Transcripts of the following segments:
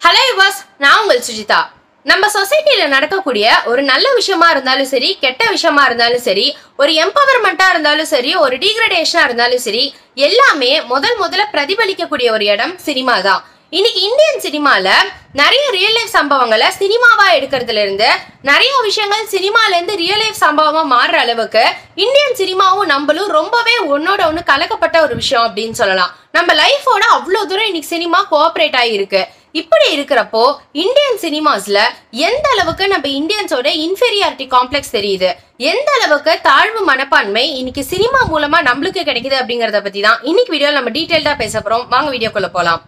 Hello yours, நான் உங்கள் சுஜிதா. நம்ம சொசைட்டில நடக்கக்கூடிய ஒரு நல்ல விஷயமா இருந்தாலும் சரி, கெட்ட விஷயமா இருந்தாலும் சரி, ஒரு எம்பவர்மெண்டா இருந்தாலும் சரி, ஒரு டீக்ரடேஷனா இருந்தாலும் சரி, எல்லாமே முதல்ல பிரதிபலிக்கக்கூடிய ஒரு இடம் சினிமா தான். இன்னைக்கு இந்தியன் சினிமால நிறைய ரியல் லைஃப் சம்பவங்களை சினிமாவா எடுக்கிறதுல இருந்து நிறைய விஷயங்கள் சினிமால இருந்து ரியல் லைஃப் சம்பவமா மாறுற அளவுக்கு இந்தியன் சினிமாவும் நம்மளும் ரொம்பவே ஒன்னோட ஒண்ணு கலக்கப்பட்ட ஒரு விஷயம் அப்படின்னு சொல்லலாம். நம்ம லைஃபோட அவ்வளவு தூரம் இன்னைக்கு சினிமா கோஆபரேட் ஆகிருக்கு. இப்படி இருக்கிறப்போ இந்தியன் சினிமாஸ்ல எந்த அளவுக்கு நம்ம இந்தியன்ஸோட இன்ஃபீரியாரிட்டி காம்ப்ளெக்ஸ் தெரியுது, எந்த அளவுக்கு தாழ்வு மனப்பான்மை இன்னைக்கு சினிமா மூலமா நம்மளுக்கு கிடைக்குது அப்படிங்கறத பத்தி தான் இன்னைக்கு வீடியோ நம்ம டீடைல்டா பேச போறோம். வாங்க வீடியோக்குள்ள போலாம்.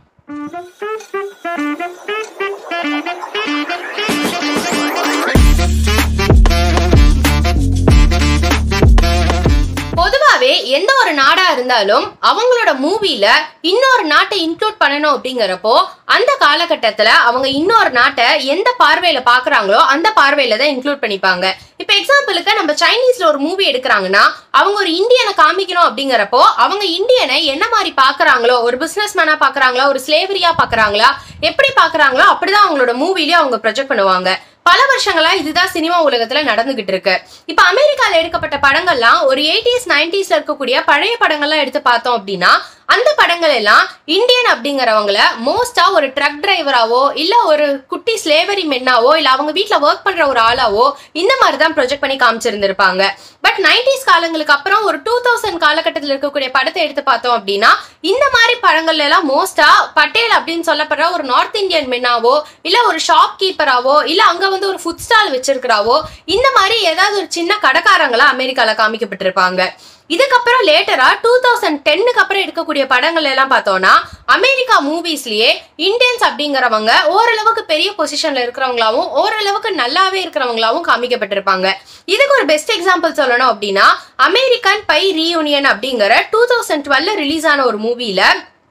பொதுவாவே எந்த ஒரு நாடா இருந்தாலும் அவங்களோட மூவில இன்னொரு நாட்டை இன்க்ளூட் பண்ணணும் அப்படிங்கிறப்போ அந்த காலகட்டத்துல அவங்க இன்னொரு நாட்டை எந்த பார்வையில பாக்குறாங்களோ அந்த பார்வையில தான் இன்க்ளூட் பண்ணிப்பாங்க. இப்ப எக்ஸாம்பிளுக்கு நம்ம சைனீஸ்ல ஒரு மூவி எடுக்கிறாங்கன்னா அவங்க ஒரு இந்தியனை காமிக்கணும் அப்படிங்கிறப்போ அவங்க இந்தியனை என்ன மாதிரி பாக்குறாங்களோ, ஒரு பிசினஸ் மேனா பாக்குறாங்களா, ஒரு ஸ்லேவரியா பாக்குறாங்களா, எப்படி பாக்குறாங்களோ அப்படிதான் அவங்களோட மூவிலயே அவங்க ப்ரொஜெக்ட் பண்ணுவாங்க. பல வருஷங்களா இதுதான் சினிமா உலகத்துல நடந்துகிட்டு இருக்கு. இப்ப அமெரிக்கால எடுக்கப்பட்ட படங்கள்லாம் ஒரு 80s 90sல இருக்கக்கூடிய பழைய படங்கள்லாம் எடுத்து பார்த்தோம் அப்படின்னா அந்த படங்கள் எல்லாம் இந்தியன் அப்படிங்கிறவங்கள மோஸ்டா ஒரு ட்ரக் டிரைவராவோ இல்ல ஒரு குட்டி ஸ்லேவரி மென்னாவோ இல்ல அவங்க வீட்டுல ஒர்க் பண்ற ஒரு ஆளாவோ இந்த மாதிரிதான் ப்ரொஜெக்ட் பண்ணி காமிச்சிருந்திருப்பாங்க. பட் 90s காலங்களுக்கு அப்புறம் ஒரு 2000 காலகட்டத்தில் இருக்கக்கூடிய படத்தை எடுத்து பார்த்தோம் அப்படின்னா இந்த மாதிரி படங்கள்ல எல்லாம் மோஸ்டா பட்டேல் அப்படின்னு சொல்லப்படுற ஒரு நார்த் இந்தியன் மென்னாவோ இல்ல ஒரு ஷாப் கீப்பராவோ இல்ல அங்க வந்து ஒரு ஃபுட் ஸ்டால் வச்சிருக்கிறாவோ இந்த மாதிரி ஏதாவது ஒரு சின்ன கடைக்காரங்களா அமெரிக்கால காமிக்கப்பட்டிருப்பாங்க. இதுக்கப்புறம் லேட்டரா 2010க்கு அப்புறம் எடுக்கக்கூடிய படங்கள் எல்லாம் பார்த்தோம்னா அமெரிக்கா மூவிஸ்லயே இந்தியன்ஸ் அப்படிங்கிறவங்க ஓரளவுக்கு பெரிய பொசிஷன்ல இருக்கிறவங்களாவும் ஓரளவுக்கு நல்லாவே இருக்கிறவங்களாவும் காமிக்கப்பட்டிருப்பாங்க. இதுக்கு ஒரு பெஸ்ட் எக்ஸாம்பிள் சொல்லணும் அப்படின்னா அமெரிக்கன் பை ரீயூனியன் அப்படிங்கிற 2012 ரிலீஸ் ஆன ஒரு மூவில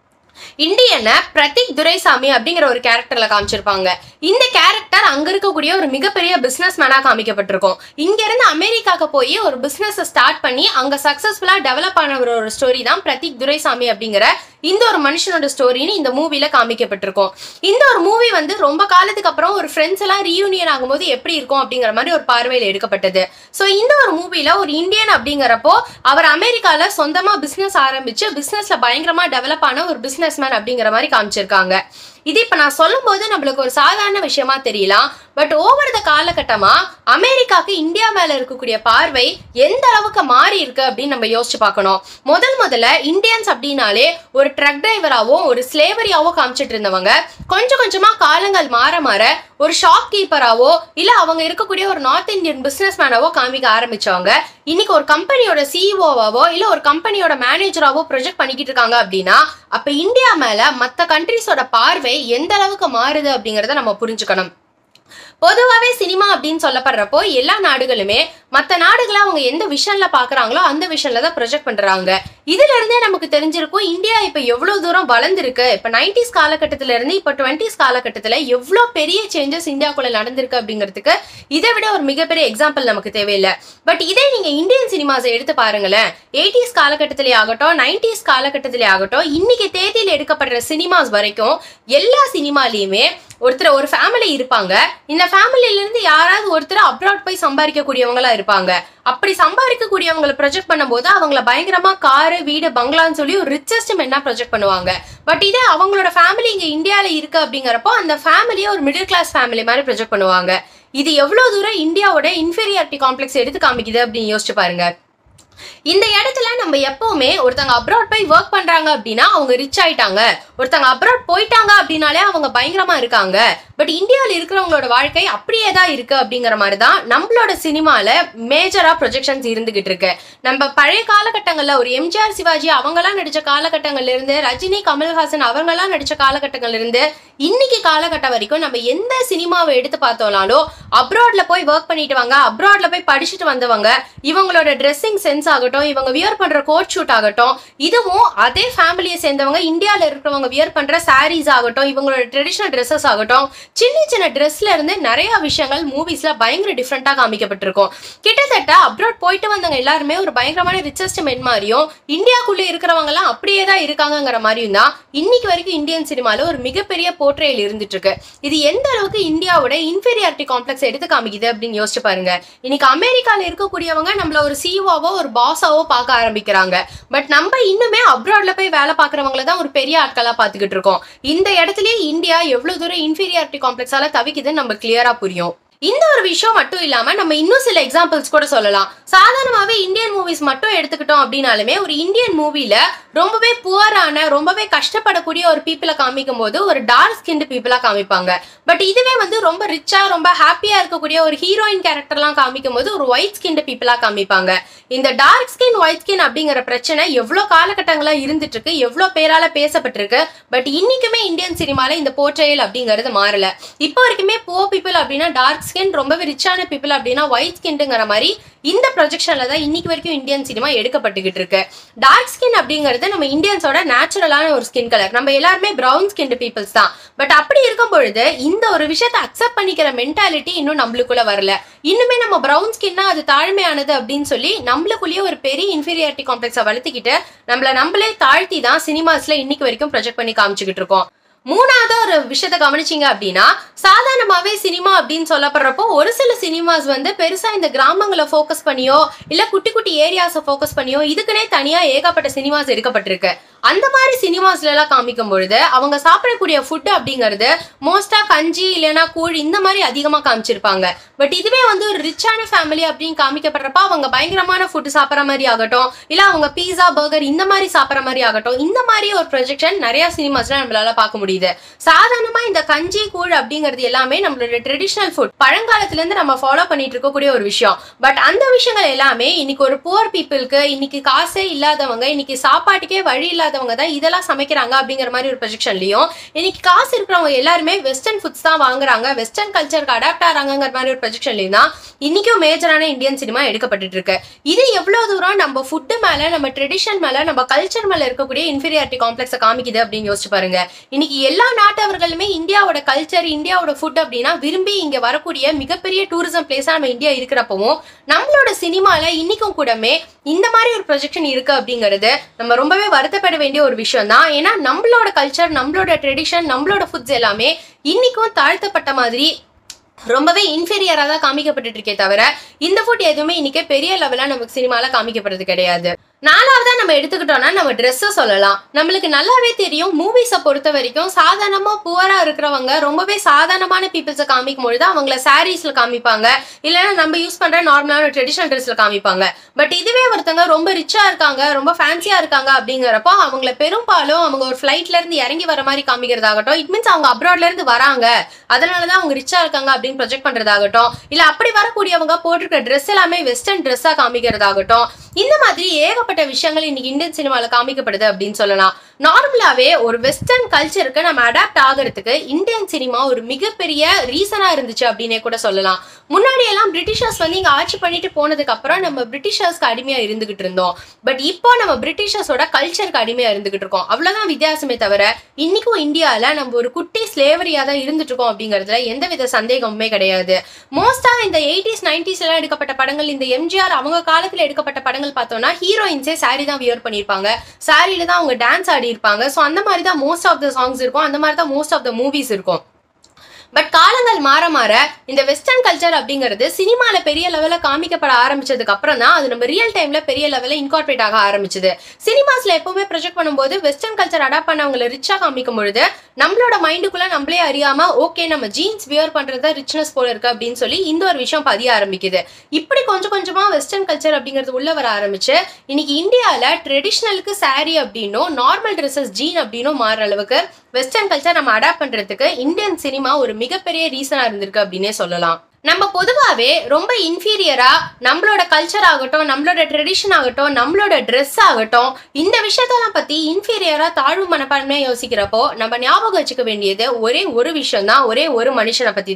இந்தியனை பிரதீக் துரைசாமி அப்படிங்கிற ஒரு கேரக்டர்ல காமிச்சிருப்பாங்க. இந்த கேரக்டர் அங்க இருக்கக்கூடிய ஒரு மிகப்பெரிய பிசினஸ் மேனா காமிக்கப்பட்டிருக்கும். இங்க இருந்து அமெரிக்காக்கு போய் ஒரு பிசினஸ் ஸ்டார்ட் பண்ணி அங்க சக்சஸ்ஃபுல்லா டெவலப் ஆன ஒரு ஸ்டோரி தான் பிரதீக் துரைசாமி அப்படிங்கிற இந்த ஒரு மனுஷனோட ஸ்டோரின்னு இந்த மூவில காமிக்கப்பட்டிருக்கும். இந்த ஒரு மூவி வந்து ரொம்ப காலத்துக்கு அப்புறம் ஒரு ஃப்ரெண்ட்ஸ் எல்லாம் ரீயூனியன் ஆகும்போது எப்படி இருக்கும் அப்படிங்கிற மாதிரி ஒரு பார்வையில எடுக்கப்பட்டது. சோ இந்த ஒரு மூவில ஒரு இந்தியன் அப்படிங்கிறப்போ அவர் அமெரிக்கால சொந்தமா பிசினஸ் ஆரம்பிச்சு பிசினஸ்ல பயங்கரமா டெவலப் ஆன ஒரு பிசினஸ் மேன் அப்படிங்கிற மாதிரி காமிச்சிருக்காங்க. இது இப்ப நான் சொல்லும் போது நம்மளுக்கு ஒரு சாதாரண விஷயமா தெரியலாம். பட் ஓவர் த காலகட்டமா அமெரிக்காக்கு இந்தியா மேல இருக்கக்கூடிய பார்வை எந்த அளவுக்கு மாறி இருக்கு அப்படின்னு நம்ம யோசிச்சு பார்க்கணும். முதல்ல இந்தியன்ஸ் அப்படின்னாலே ஒரு ட்ரக் டிரைவராவோ ஒரு ஸ்லேவரியாவோ காமிச்சிட்டு இருந்தவங்க கொஞ்சம் கொஞ்சமா காலங்கள் மாற மாற ஒரு ஷாப் கீப்பராவோ இல்ல அவங்க இருக்கக்கூடிய ஒரு நார்த் இந்தியன் பிசினஸ் மேனாவோ காமிக்க ஆரம்பிச்சவங்க இன்னைக்கு ஒரு கம்பெனியோட சிஇஓவாவோ இல்ல ஒரு கம்பெனியோட மேனேஜராவோ ப்ரொஜெக்ட் பண்ணிக்கிட்டு இருக்காங்க அப்படின்னா அப்ப இந்தியா மேல மத்த கண்ட்ரிஸோட பார்வை எந்த அளவுக்கு மாறுது அப்படிங்கறத நம்ம புரிஞ்சுக்கணும். பொதுவாவே சினிமா அப்படின்னு சொல்லப்படுறப்போ எல்லா நாடுகளுமே மற்ற நாடுகளை அவங்க எந்த விஷன்ல பாக்குறாங்களோ அந்த விஷன்ல தான் ப்ரொஜெக்ட் பண்றாங்க. இதுல இருந்தே நமக்கு தெரிஞ்சிருக்கும் இந்தியா இப்ப எவ்வளவு தூரம் வளர்ந்துருக்கு. இப்ப 90s காலகட்டத்தில இருந்து இப்ப 20s காலகட்டத்துல எவ்வளவு பெரிய சேஞ்சஸ் இந்தியாக்குள்ள நடந்திருக்கு அப்படிங்கிறதுக்கு இதை விட ஒரு மிகப்பெரிய எக்ஸாம்பிள் நமக்கு தேவையில்லை. பட் இதே நீங்க இந்தியன் சினிமாஸை எடுத்து பாருங்களேன். 80s காலகட்டத்திலே ஆகட்டும் 90s காலகட்டத்திலே ஆகட்டும் இன்னைக்கு தேதியில் எடுக்கப்படுற சினிமாஸ் வரைக்கும் எல்லா சினிமாலையுமே ஒரு ஃபேமிலி இருப்பாங்க. இந்த ஃபேமிலில இருந்து யாராவது ஒருத்தர் அப்ராட் போய் சம்பாதிக்கக்கூடியவங்களா இருப்பாங்க. அப்படி சம்பாதிக்கக்கூடியவங்களை ப்ரொஜெக்ட் பண்ணும்போது அவங்கள பயங்கரமா காரு வீடு பங்களான்னு சொல்லி ஒரு ரிச்சஸ்ட் மென்னா ப்ரொஜெக்ட் பண்ணுவாங்க. பட் இதே அவங்களோட ஃபேமிலி இங்க இந்தியால இருக்கு அப்படிங்கிறப்போ அந்த ஃபேமிலியை ஒரு மிடில் கிளாஸ் ஃபேமிலி மாதிரி ப்ரொஜெக்ட் பண்ணுவாங்க. இது எவ்வளவு தூரம் இந்தியாவோட இன்ஃபீரியாரிட்டி காம்ப்ளெக்ஸ் எடுத்து காமிக்குது அப்படின்னு யோசிச்சு பாருங்க. இந்த இடத்துல நம்ம எப்பவுமே ஒருத்தங்க அப்ராட் போய் ஒர்க் பண்றாங்க அப்படின்னா அவங்க ரிச் ஆயிட்டாங்க, ஒருத்தங்க அப்ராட் போயிட்டாங்க அப்படின்னாலே அவங்க பயங்கரமா இருக்காங்க. பட் இந்தியாவில் இருக்கிறவங்களோட வாழ்க்கை அப்படியே தான் இருக்கு அப்படிங்கிற மாதிரிதான் நம்மளோட சினிமால மேஜரா ப்ரொஜெக்ஷன்ஸ் இருந்துகிட்டு இருக்கு. நம்ம பழைய காலகட்டங்கள்ல ஒரு எம்ஜிஆர் சிவாஜி அவங்கெல்லாம் நடிச்ச காலகட்டங்கள்ல இருந்து ரஜினி கமல்ஹாசன் அவங்கெல்லாம் நடிச்ச காலகட்டங்கள்ல இருந்து இன்னைக்கு காலகட்டம் வரைக்கும் நம்ம எந்த சினிமாவை எடுத்து பார்த்தோம்னாலும் அப்ராட்ல போய் ஒர்க் பண்ணிட்டு வாங்க, அப்ராட்ல போய் படிச்சுட்டு வந்தவங்க, இவங்களோட ட்ரெஸ்ஸிங் சென்ஸ் ஆகட்டும், இவங்க வியர் பண்ற கோட் ஷூட் ஆகட்டும், இதுவும் அதே ஃபேமிலியை சேர்ந்தவங்க இந்தியால இருக்கிறவங்க வியர் பண்ற சாரீஸ் ஆகட்டும், இவங்களோட ட்ரெடிஷனல் ட்ரெஸ்ஸஸ் ஆகட்டும், சின்ன சின்ன ட்ரெஸ்ல இருந்து நிறைய விஷயங்கள் மூவிஸ்ல பயங்கர டிஃப்ரெண்டா காமிக்கப்பட்டிருக்கும். கிட்டத்தட்ட அப்ராட் போயிட்டு வந்தவங்க எல்லாருமே ஒரு பயங்கரமான ரிச்சஸ்ட் மென் மாதிரியும், இந்தியாக்குள்ள இருக்கிறவங்க எல்லாம் அப்படியே தான் இருக்காங்கிற மாதிரியும் தான் இன்னைக்கு வரைக்கும் இந்தியன் சினிமால ஒரு மிகப்பெரிய போர்ட்ரேல் இருந்துட்டு இருக்கு. இது எந்த அளவுக்கு இந்தியாவோட இன்ஃபீரியாரிட்டி காம்ப்ளெக்ஸ் எடுத்து காமிக்குது அப்படின்னு யோசிச்சு பாருங்க. இன்னைக்கு அமெரிக்கால இருக்கக்கூடியவங்க நம்மள ஒரு சிஓவோ ஒரு பாஸாவோ பார்க்க ஆரம்பிக்கிறாங்க. பட் நம்ம இன்னுமே அப்ராட்ல போய் வேலை பார்க்கறவங்கள தான் ஒரு பெரிய ஆட்களா பார்த்துக்கிட்டு இருக்கோம். இந்த இடத்துலயே இந்தியா எவ்வளவு தூரம் இன்ஃபீரியாரிட்டி காம்ப்ளெக்ஸால தவிக்குதுன்னு நம்ம கிளியரா புரியும். இந்த ஒரு விஷயம் மட்டும் இல்லாம நம்ம இன்னும் சில எக்ஸாம்பிள்ஸ் கூட சொல்லலாம். சாதாரணமாவே இந்தியன் மூவிஸ் மட்டும் எடுத்துக்கிட்டோம் அப்படின்னாலுமே ஒரு இந்தியன் மூவில ரொம்பவே புவரான ரொம்பவே கஷ்டப்படக்கூடிய ஒரு பீப்புளை காமிக்கும் போது ஒரு டார்க் ஸ்கின்டு பீப்புளா காமிப்பாங்க. பட் இதுவே வந்து ரொம்ப ரிச்சா ரொம்ப ஹாப்பியா இருக்கக்கூடிய ஒரு ஹீரோயின் கேரக்டர்லாம் காமிக்கும் போது ஒரு ஒயிட் ஸ்கின்டு பீப்புளா காமிப்பாங்க. இந்த டார்க் ஸ்கின் ஒயிட் ஸ்கின் அப்படிங்கிற பிரச்சனை எவ்வளவு காலகட்டங்களா இருந்துட்டு இருக்கு, எவ்வளவு பேரால பேசப்பட்டிருக்கு. பட் இன்னைக்குமே இந்தியன் சினிமால இந்த போர்ட்ரேல் அப்படிங்கிறது மாறல. இப்போ வரைக்குமே புவர் பீப்புள் அப்படின்னா டார்க் ஸ்கின், ரொம்பவே ரிச்சான பீப்புள் அப்படின்னா ஒயிட் ஸ்கின்ங்கிற மாதிரி இந்த ப்ரொஜெக்ஷன்ல தான் இன்னைக்கு வரைக்கும் இந்தியன் சினிமா எடுக்கப்பட்டுக்கிட்டு இருக்கு. டார்க் ஸ்கின் அப்படிங்கிறது நம்ம இந்தியன்ஸோட நேச்சுரலான ஒரு ஸ்கின் கலர். நம்ம எல்லாருமே பிரவுன் ஸ்கின் பீப்புள்ஸ் தான். பட் அப்படி இருக்கும் பொழுது இந்த ஒரு விஷயத்தை அக்செப்ட் பண்ணிக்கிற மென்டாலிட்டி இன்னும் நம்மளுக்குள்ள வரல. இன்னுமே நம்ம பிரவுன் ஸ்கின்னா அது தாழ்மையானது அப்படின்னு சொல்லி நம்மளுக்குள்ளேயே ஒரு பெரிய இன்ஃபீரியாரிட்டி காம்ப்ளெக்ஸை வளர்த்துக்கிட்டு நம்மளே தாழ்த்தி தான் சினிமாஸ்ல இன்னைக்கு வரைக்கும் ப்ரொஜெக்ட் பண்ணி காமிச்சுக்கிட்டு இருக்கோம். மூணாவது ஒரு விஷயத்த கவனிச்சிங்க அப்படின்னா, சாதாரணமாவே சினிமா அப்படின்னு சொல்லப்படுறப்போ ஒரு சில சினிமாஸ் வந்து பெருசா இந்த கிராமங்களை ஃபோக்கஸ் பண்ணியோ இல்ல குட்டி குட்டி ஏரியாஸை ஃபோக்கஸ் பண்ணியோ இதுக்குன்னே தனியா ஏகப்பட்ட சினிமாஸ் எடுக்கப்பட்டிருக்கு. அந்த மாதிரி சினிமாஸ்ல எல்லாம் காமிக்கும் பொழுது அவங்க சாப்பிடக்கூடிய ஃபுட் அப்படிங்கிறது மோஸ்டா கஞ்சி இல்லைன்னா கூழ் இந்த மாதிரி அதிகமா காமிச்சிருப்பாங்க. பட் இதுவே வந்து ஒரு ரிச்சான ஃபேமிலி அப்படின்னு காமிக்கப்படுறப்ப அவங்க பயங்கரமான ஃபுட் சாப்பிட்ற மாதிரி ஆகட்டும், இல்ல அவங்க பீஸா பர்கர் இந்த மாதிரி சாப்பிட்ற மாதிரி ஆகட்டும், இந்த மாதிரி ஒரு ப்ரொஜெக்ஷன் நிறைய சினிமாஸ்ல நம்மளால பார்க்க முடியுது. சாதாரணமா இந்த கஞ்சி கூழ் அப்படிங்கிறது எல்லாமே நம்மளோட ட்ரெடிஷனல் ஃபுட், பழங்காலத்துல இருந்து நம்ம ஃபாலோ பண்ணிட்டு இருக்கக்கூடிய ஒரு விஷயம். பட் அந்த விஷயங்கள் எல்லாமே இன்னைக்கு ஒரு புவர் பீப்புளுக்கு, இன்னைக்கு காசே இல்லாதவங்க, இன்னைக்கு சாப்பாட்டுக்கே வழி இல்லாதவங்க தான் இதெல்லாம் சமைக்கிறாங்க அப்படிங்கிற மாதிரி ஒரு ப்ரொஜெக்ஷன்லயும், இன்னைக்கு காசு இருக்கிறவங்க எல்லாருமே வெஸ்டர்ன் ஃபுட்ஸ் தான் வாங்குறாங்க, வெஸ்டர்ன் கல்ச்சருக்கு அடாப்ட் ஆறாங்கிற மாதிரி ஒரு ப்ரொஜெக்ஷன்லயும் தான் இன்னைக்கும் மேஜரான இந்தியன் சினிமா எடுக்கப்பட்டு இருக்கு. இது எவ்வளவு தூரம் நம்ம ஃபுட்டு மேல, நம்ம ட்ரெடிஷன் மேல, நம்ம கல்ச்சர் மேல இருக்கக்கூடிய இன்ஃபீரியாரிட்டி காம்ப்ளெக்ஸை காமிக்குது அப்படின்னு யோசிச்சு பாருங்க. இன்னைக்கு எல்லா நாட்டவர்களுமே இந்தியாவோட கல்ச்சர், இந்தியாவோட ஃபுட் அப்படின்னா விரும்பி இங்க வரக்கூடிய மிகப்பெரிய டூரிசம் பிளேஸா நம்ம இந்தியா இருக்கிறப்பவும் நம்மளோட சினிமால இன்னைக்கும் கூடமே இந்த மாதிரி ஒரு ப்ரொஜெக்ஷன் இருக்கு அப்படிங்கிறது நம்ம ரொம்பவே வருத்தப்பட வேண்டிய ஒரு விஷயம் தான். ஏன்னா நம்மளோட கல்ச்சர், நம்மளோட ட்ரெடிஷன், நம்மளோட ஃபுட்ஸ் எல்லாமே இன்னைக்கும் தாழ்த்தப்பட்ட மாதிரி ரொம்பவே இன்ஃபீரியரா தான் காமிக்கப்பட்டு இருக்கே தவிர இந்த ஃபுட் எதுவுமே இன்னைக்கு பெரிய லெவலா நமக்கு சினிமால காமிக்கப்படுறது கிடையாது. நாலாவதா நம்ம எடுத்துக்கிட்டோம்னா நம்ம ட்ரெஸ்ஸை சொல்லலாம். நம்மளுக்கு நல்லாவே தெரியும், மூவிஸை பொறுத்த வரைக்கும் சாதாரணமா புவரா இருக்கிறவங்க ரொம்பவே சாதாரணமான பீப்புள்ஸை காமிக்கும் பொழுது அவங்கள சாரீஸ்ல காமிப்பாங்க, இல்லைன்னா நம்ம யூஸ் பண்ற நார்மலான ட்ரெடிஷனல் ட்ரெஸ்ல காமிப்பாங்க. பட் இதுவே ஒருத்தவங்க ரொம்ப ரிச்சா இருக்காங்க, ரொம்ப ஃபேன்சியா இருக்காங்க அப்படிங்கிறப்போ அவங்கள பெரும்பாலும் அவங்க ஒரு ஃபிளைட்ல இருந்து இறங்கி வர மாதிரி காமிக்கிறதாகட்டும், இட் மீன்ஸ் அவங்க அப்ராட்ல இருந்து வராங்க அதனாலதான் அவங்க ரிச்சா இருக்காங்க அப்படின்னு ப்ரொஜெக்ட் பண்றதாகட்டும், இல்ல அப்படி வரக்கூடியவங்க போட்டிருக்கிற ட்ரெஸ் எல்லாமே வெஸ்டர்ன் ட்ரெஸ்ஸா காமிக்கிறதாகட்டும், இந்த மாதிரி ஏகப்பட்ட விஷயங்கள் இன்னைக்கு இந்தியன் சினிமால காமிக்கப்படுது அப்படின்னு சொல்லலாம். நார்மலாவே ஒரு வெஸ்டர்ன் கல்ச்சருக்கு நம்ம அடாப்ட் ஆகிறதுக்கு இந்தியன் சினிமா ஒரு மிகப்பெரிய ரீசனா இருந்துச்சு அப்படின்னே கூட சொல்லலாம். முன்னாடி எல்லாம் பிரிட்டிஷர்ஸ் வந்து இங்க ஆட்சி பண்ணிட்டு போனதுக்கு அப்புறம் நம்ம பிரிட்டிஷர்ஸ்க்கு அடிமையா இருந்துகிட்டு இருந்தோம். பட் இப்போ நம்ம பிரிட்டிஷர்ஸோட கல்ச்சருக்கு அடிமையா இருந்துகிட்டு இருக்கோம். அவ்வளவுதான் வித்தியாசமே தவிர இன்னைக்கும் இந்தியால நம்ம ஒரு குட்டி ஸ்லேவரியா தான் இருந்துட்டு இருக்கோம் அப்படிங்கறதுல எந்தவித சந்தேகமுமே கிடையாது. மோஸ்டா இந்த 80s 90s எல்லாம் எடுக்கப்பட்ட படங்கள், இந்த எம்ஜிஆர் அவங்க காலத்துல எடுக்கப்பட்ட படங்கள் பார்த்தோம்னா ஹீரோயின்ஸே சாரி தான் வியர் பண்ணிருப்பாங்க, சாரியில தான் அவங்க டான்ஸ் ஆடி இருப்பாங்க. சோ அந்த மாதிரி தான் மோஸ்ட் ஆஃப் த சாங்ஸ் இருக்கும், அந்த மாதிரி தான் மோஸ்ட் ஆஃப் த மூவிஸ் இருக்கும். பட் காலங்கள் மாற மாற இந்த வெஸ்டர்ன் கல்ச்சர் அப்படிங்கிறது சினிமால பெரிய லெவல்ல காமிக்கப்பட ஆரம்பிச்சதுக்கு அப்புறம் தான் அது நம்ம ரியல் டைம்ல பெரிய லெவல்ல இன்கார்பரேட் ஆக ஆரம்பிச்சது. சினிமாஸ்ல எப்பவுமே ப்ரொஜெக்ட் பண்ணும்போது வெஸ்டர்ன் கல்ச்சர் அடாப்ட் பண்ணவங்களை ரிச்சா காமிக்கும் பொழுது நம்மளோட மைண்டுக்குள்ள நம்மளே அறியாம ஓகே நம்ம ஜீன்ஸ் வியர் பண்றது ரிச்னஸ் போல இருக்கு அப்படின்னு சொல்லி இந்த ஒரு விஷயம் பதிய ஆரம்பிக்குது. இப்படி கொஞ்சம் கொஞ்சமா வெஸ்டர்ன் கல்ச்சர் அப்படிங்கிறது உள்ள வர ஆரம்பிச்சு இன்னைக்கு இந்தியால ட்ரெடிஷனலுக்கு சாரி அப்படின்னும் நார்மல் ட்ரெஸ்ஸஸ் ஜீன் அப்படின்னும் மாற அளவுக்கு வெஸ்டர்ன் கல்ச்சர் நம்ம அடாப்ட் பண்றதுக்கு இந்தியன் சினிமா ஒரு மிகப்பெரிய ரீசனா இருந்திருக்கு அப்படின்னே சொல்லலாம். நம்ம பொதுவாவே ரொம்ப இன்ஃபீரியரா நம்மளோட கல்ச்சர் ஆகட்டும், நம்மளோட ட்ரெடிஷன் ஆகட்டும், நம்மளோட ட்ரெஸ் ஆகட்டும், இந்த விஷயத்தெல்லாம் பத்தி இன்ஃபீரியரா தாழ்வு மனப்பான்மையா யோசிக்கிறப்போ நம்ம ஞாபகம் வச்சுக்க வேண்டியது ஒரே ஒரு விஷயம் தான், ஒரே ஒரு மனுஷனை பத்தி தான்.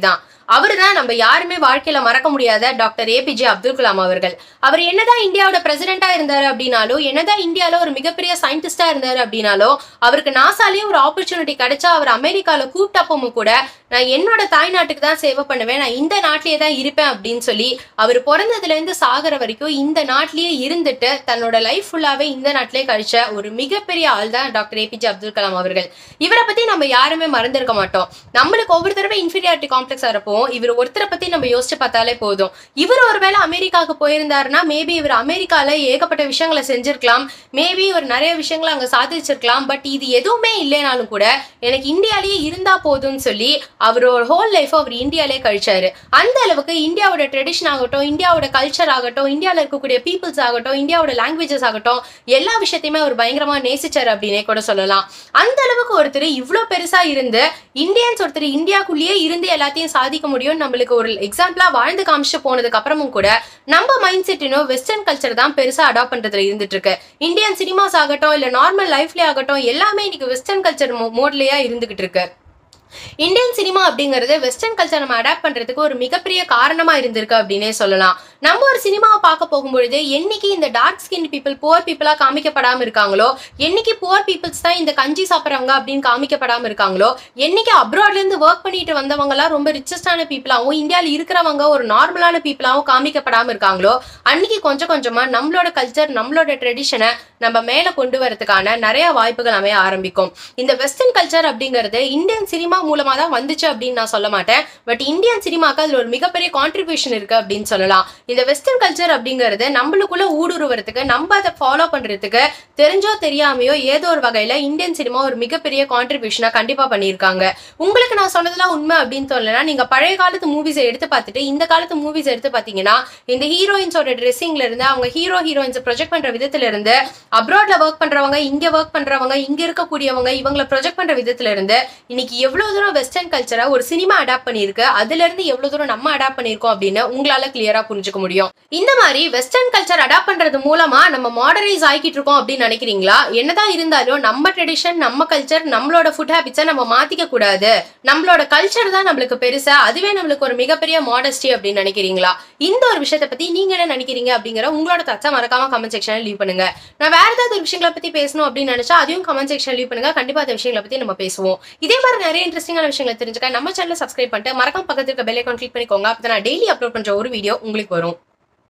அவர்தான் நம்ம யாருமே வாழ்க்கையில மறக்க முடியாத டாக்டர் ஏபிஜே அப்துல் கலாம் அவர்கள். அவர் என்னதான் இந்தியாவோட பிரசிடென்டா இருந்தாரு அப்படின்னாலும், என்னதான் இந்தியால ஒரு மிகப்பெரிய சயின்டிஸ்டா இருந்தாரு அப்படின்னாலும், அவருக்கு நாசாலேயே ஒரு ஆப்பர்ச்சுனிட்டி கிடைச்சா அவர் அமெரிக்கால கூப்பிட்டப்பவும் கூட நான் என்னோட தாய்நாட்டுக்கு தான் சேவை பண்ணுவேன், நான் இந்த நாட்டிலேயே தான் இருப்பேன் அப்படின்னு சொல்லி அவர் பிறந்ததுல இருந்து சாகிற வரைக்கும் இந்த நாட்டிலேயே இருந்துட்டு தன்னோட லைஃப் ஃபுல்லாவே இந்த நாட்டிலே கழிச்ச ஒரு மிகப்பெரிய ஆள் தான் டாக்டர் ஏபிஜே அப்துல் கலாம் அவர்கள். இவரை பத்தி நம்ம யாருமே மறந்திருக்க மாட்டோம். நம்மளுக்கு ஒவ்வொரு தடவை இன்ஃபீரியாரிட்டி காம்ப்ளெக்ஸ் வரப்போ இவர் ஒருத்தரை பத்தி நம்ம யோசிச்சு பார்த்தாலே போதும். இவர் ஒருவேளை அமெரிக்காவுக்கு போயிருந்தாருன்னா மேபி இவர் அமெரிக்கால ஏகப்பட்ட விஷயங்களை செஞ்சிருக்கலாம், மேபி ஒரு நிறைய விஷயங்களை அங்க சாதிச்சிருக்கலாம். பட் இது எதுவுமே இல்லைனாலும் கூட எனக்கு இந்தியாலேயே இருந்தா போதும்னு சொல்லி அவரோட ஹோல் லைஃப் அவர் இந்தியாலே கழிச்சாரு. அந்த அளவுக்கு இந்தியாவோட ட்ரெடிஷன் ஆகட்டும், இந்தியாவோட கல்ச்சர் ஆகட்டும், இந்தியாவில் இருக்கக்கூடிய பீப்புள்ஸ் ஆகட்டும், இந்தியாவோட லாங்குவேஜஸ் ஆகட்டும், எல்லா விஷயத்தையுமே அவர் பயங்கரமா நேசிச்சாரு அப்படின்னே கூட சொல்லலாம். அந்த அளவுக்கு ஒருத்தர் இவ்வளவு பெருசா இருந்து இந்தியன்ஸ் ஒருத்தர் இந்தியாக்குள்ளேயே இருந்து எல்லாத்தையும் சாதிக்க முடியும் நம்மளுக்கு ஒரு எக்ஸாம்பிளா வாழ்ந்து காமிச்சு போனதுக்கு அப்புறமும் கூட நம்ம மைண்ட் செட் இன்னும் வெஸ்டர்ன் கல்ச்சர் தான் பெருசா அடாப்ட் பண்றதுல இருந்துட்டு இருக்கு. இந்தியன் சினிமாஸ் ஆகட்டும் இல்ல நார்மல் லைஃப்லயே ஆகட்டும் எல்லாமே இன்னைக்கு வெஸ்டர்ன் கல்ச்சர் மோட்லயா இருந்துகிட்டு இருக்கு. இந்தியன் சினிமா அப்படிங்கறது வெஸ்டர்ன் கல்ச்சர் நம்ம அடாப்ட் பண்றதுக்கு ஒரு மிகப்பெரிய காரணமா இருந்திருக்கு அப்படின்னே சொல்லலாம். நம்ம ஒரு சினிமாவை பார்க்க போகும்பொழுது என்னைக்கு இந்த டார்க் ஸ்கின் பீப்புள் புவர் பீப்புளா காமிக்கப்படாம இருக்காங்களோ, என்னைக்கு புவர் பீப்புள்ஸ் தான் இந்த கஞ்சி சாப்பிட்றவங்க அப்படின்னு காமிக்கப்படாம இருக்காங்களோ, என்னைக்கு அப்ராட்ல இருந்து ஒர்க் பண்ணிட்டு வந்தவங்க எல்லாம் ரொம்ப ரிச்சஸ்டான பீப்புளாவும் இந்தியாவில் இருக்கிறவங்க ஒரு நார்மலான பீப்புளாவும் காமிக்கப்படாம இருக்காங்களோ, அன்னைக்கு கொஞ்சம் கொஞ்சமா நம்மளோட கல்ச்சர் நம்மளோட ட்ரெடிஷனை நம்ம மேல கொண்டு வரதுக்கான நிறைய வாய்ப்புகள் அமைய ஆரம்பிக்கும். இந்த வெஸ்டர்ன் கல்ச்சர் அப்படிங்கிறது இந்தியன் சினிமா மூலமா தான் வந்துச்சு அப்படின்னு நான் சொல்ல மாட்டேன். பட் இந்தியன் சினிமாக்கு அதுல ஒரு மிகப்பெரிய கான்ட்ரிபியூஷன் இருக்கு அப்படின்னு சொல்லலாம். இந்த வெஸ்டர்ன் கல்ச்சர் அப்படிங்கிறது நம்மளுக்குள்ள ஊடுருவறதுக்கு, நம்ம அதை ஃபாலோ பண்றதுக்கு தெரிஞ்சோ தெரியாமையோ ஏதோ ஒரு வகையில இந்தியன் சினிமா ஒரு மிகப்பெரிய கான்ட்ரிபியூஷனா கண்டிப்பா பண்ணியிருக்காங்க. உங்களுக்கு நான் சொன்னதெல்லாம் உண்மை அப்படின்னு சொல்லலைன்னா நீங்க பழைய காலத்து மூவிஸை எடுத்து பார்த்துட்டு இந்த காலத்து மூவிஸ் எடுத்து பாத்தீங்கன்னா இந்த ஹீரோயின்ஸோட ட்ரெஸ்ஸிங்ல இருந்து அவங்க ஹீரோயின்ஸ் ப்ரொஜெக்ட் பண்ற விதத்துல இருந்து அப்ராட்ல ஒர்க் பண்றவங்க, இங்க ஒர்க் பண்றவங்க, இங்க இருக்கக்கூடியவங்க இவங்களை ப்ரொஜெக்ட் பண்ற விதத்துல இருந்து இன்னைக்கு எவ்வளவு தூரம் வெஸ்டர்ன் கல்ச்சரை ஒரு சினிமா அடாப்ட் பண்ணிருக்கு, அதுல இருந்து எவ்வளவு தூரம் நம்ம அடாப்ட் பண்ணிருக்கோம் அப்படின்னு உங்களால கிளியரா புரிஞ்சுக்க முடியும். இந்த மாதிரி வெஸ்டர்ன் கல்ச்சர் அடாப்ட் பண்றது மூலமா நம்ம மாடர்னைஸ் ஆகிட்டு இருக்கோம் அப்படின்னு நினைக்கிறீங்களா? என்னதான் இருந்தாலும் நம்ம ட்ரெடிஷன், நம்ம கல்ச்சர், நம்மளோட ஃபுட் ஹேபிட்ஸை நம்ம மாத்திக்க கூடாது, நம்மளோட கல்ச்சர் தான் நம்மளுக்கு பெருசா, அதுவே நம்மளுக்கு ஒரு மிகப்பெரிய மாடஸ்டி அப்படின்னு நினைக்கிறீங்களா? இந்த ஒரு விஷயத்தை பத்தி நீங்க என்ன நினைக்கிறீங்க அப்படிங்கிற உங்களோட தச்சா மறக்காம கமெண்ட் செக்ஷன்ல லீவ் பண்ணுங்க. நான் வேற ஏதாவது ஒரு விஷயங்களை பத்தி பேசணும் அப்படின்னு நினைச்சா அதையும் கமெண்ட் செக்ஷன்ல லீவ் பண்ணுங்க. கண்டிப்பா அந்த விஷயங்களை பத்தி நம்ம பேசுவோம். இதே மாதிரி நிறைய இன்ட்ரெஸ்டிங்கான விஷயங்களை தெரிஞ்சுக்க நம்ம சேனலை சப்ஸ்கிரைப் பண்ணிட்டு மறக்காம பக்கத்துல இருக்க பெல் ஐகான் கிளிக் பண்ணிக்கோங்க. அப்பதான் நான் டெய்லி அப்லோட் பண்ற ஒரு வீடியோ உங்களுக்கு வரும்.